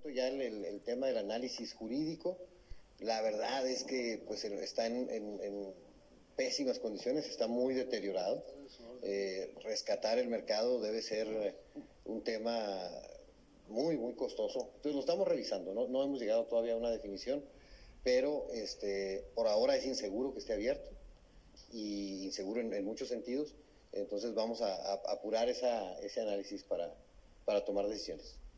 Ya el tema del análisis jurídico, la verdad es que pues está en pésimas condiciones, está muy deteriorado. Rescatar el mercado debe ser un tema muy costoso. Entonces lo estamos revisando, no hemos llegado todavía a una definición, pero por ahora es inseguro que esté abierto y inseguro en muchos sentidos. Entonces vamos a apurar ese análisis para tomar decisiones.